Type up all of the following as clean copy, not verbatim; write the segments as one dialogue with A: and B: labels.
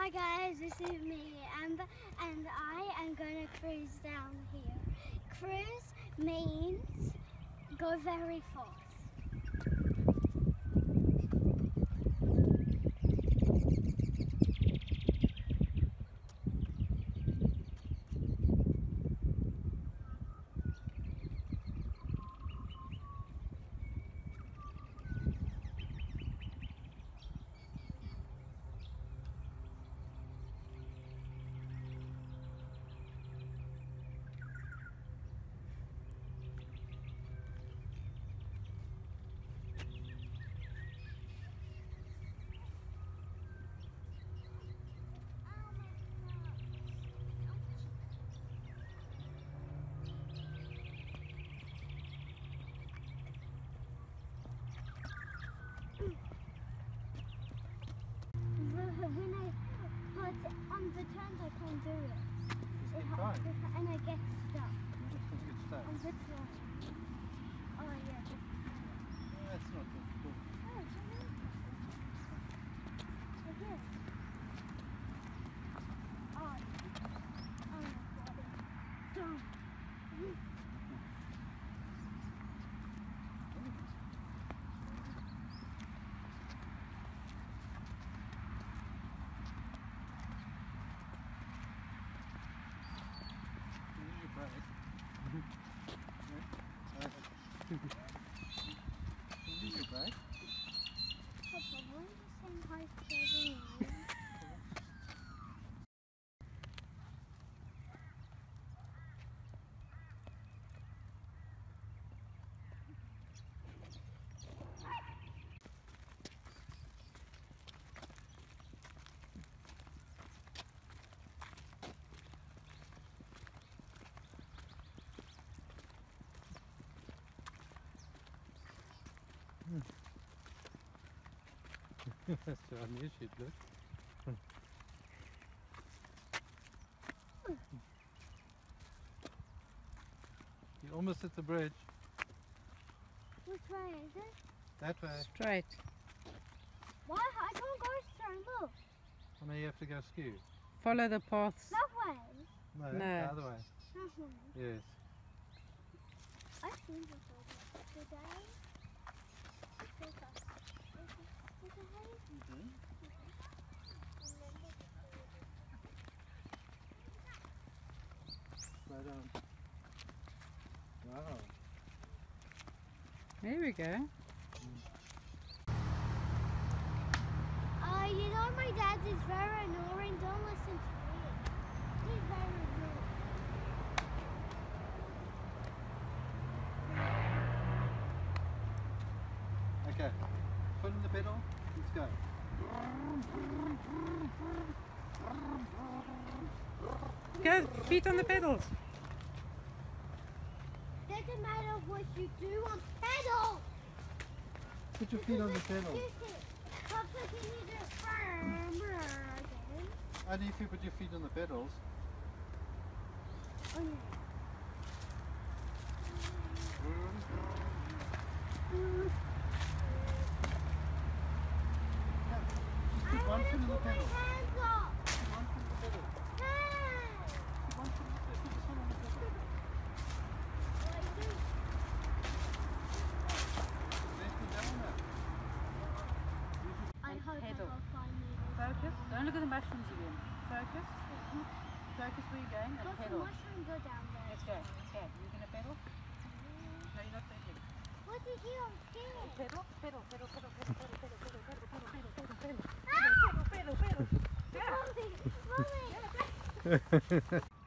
A: Hi guys, this is me, Amber, and I am going to cruise down here. Cruise means go very fast. When I put on the turns, I can't do it. And I get stuck. On this one. Oh yeah.
B: That's not difficult.
A: Oh, it's really okay. Oh, my God. Jump.
B: Use your brake.
A: Probably the same height as every one.
B: That's how near she'd look. You're almost at the bridge.
A: Which way is it?
B: That way.
C: Straight.
A: Why? I can't go straight. Look.
B: Oh no, you have to go skew.
C: Follow the paths.
A: That way.
B: No,
C: No.
B: the other way.
A: That way.
B: Yes.
A: I've seen this over today.
B: Slow down. Wow.
C: There we go.
A: You know my dad is very annoying. Don't listen to him. He's very annoying.
B: Okay. Foot in the pedal. Let's go.
C: Go, feet on the pedals.
A: Doesn't matter what you do on pedal.
B: Put your feet on the pedal.
A: Papa, can you do it firmer again?
B: Only if you put your feet on the pedals.
A: Oh, yeah.
B: Just put one foot in the pedal.
A: Hands off.
B: One foot in the pedal.
A: Hey.
B: One foot in the pedal. Put this one on the pedal. Left and down now.
A: I hope I
C: Pedal.
A: will find needles.
C: Focus. Don't look at the mushrooms again. Focus. Focus where you're going and
A: Lots of
C: pedal.
A: mushrooms are down there.
C: Let's go. Let's go. You're going to pedal? No, you're not pedaling.
A: What did you? I'm scared.
C: Pedal, pedal, pedal, pedal, pedal, pedal, pedal, pedal, pedal, pedal, pedal, pedal, pedal,
A: Ah!
C: pedal, pedal, pedal.
A: Mommy, mommy.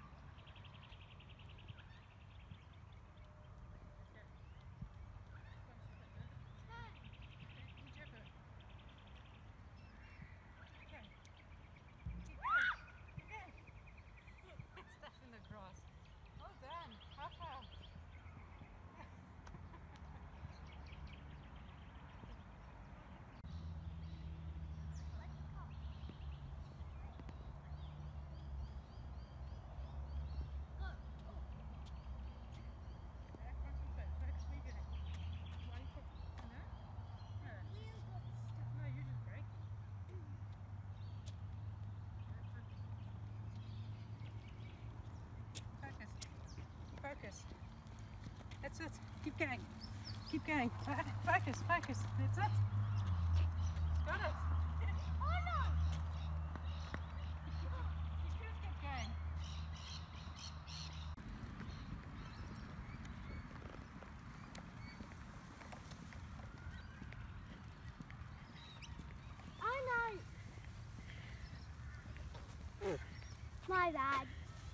C: Focus. That's it. Keep going. Keep going. Focus, focus. That's it. Got it.
A: Oh no!
C: You just keep going.
A: Oh no! My bad.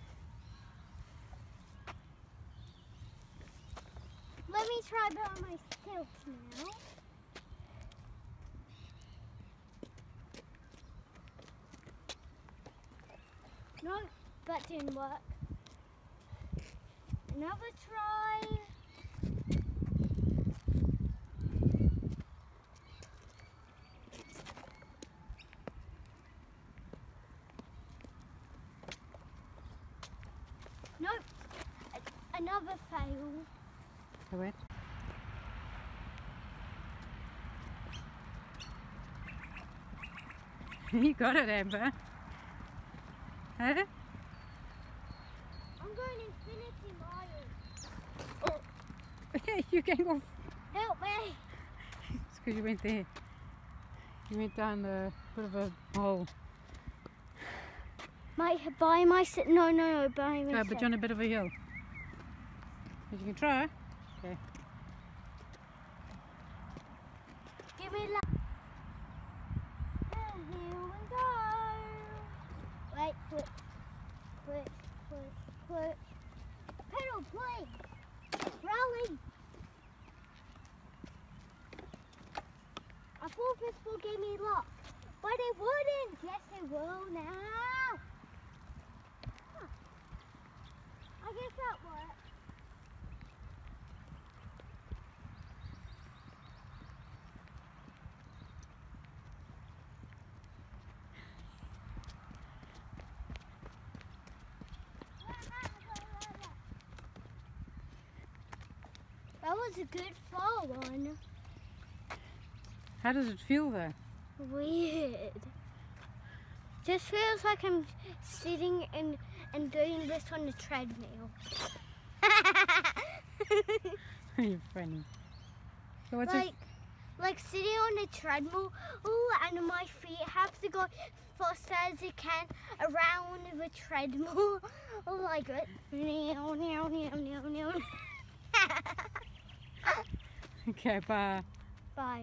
A: Let me try by myself now. No, that didn't work. Another try. Nope. Another fail.
C: Go ahead. You got it, Amber. Huh?
A: I'm going infinity miles.
C: You're going off.
A: Help me!
C: It's because you went there. You went down a bit of a hole.
A: By myself. No, by
C: No,
A: myself.
C: but you're on a bit of a hill. But you can try. Okay.
A: Give me luck. And here we go. Wait, push. Pedal, please. Rally. I thought this will give me luck, but it wouldn't. Yes, it will now. Huh. I guess that worked. That was a good fall one.
C: How does it feel though?
A: Weird. Just feels like I'm sitting and doing this on the treadmill.
C: You're funny. So what's
A: like sitting on the treadmill, and my feet have to go faster as it can around the treadmill, like it.
C: Okay, bye.
A: Bye.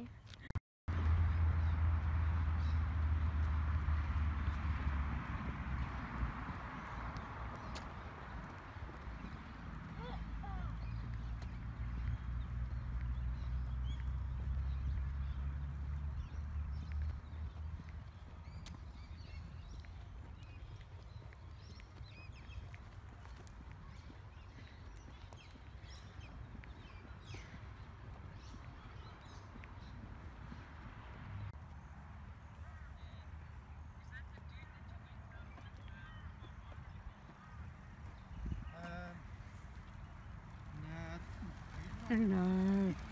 B: Nah.
C: No.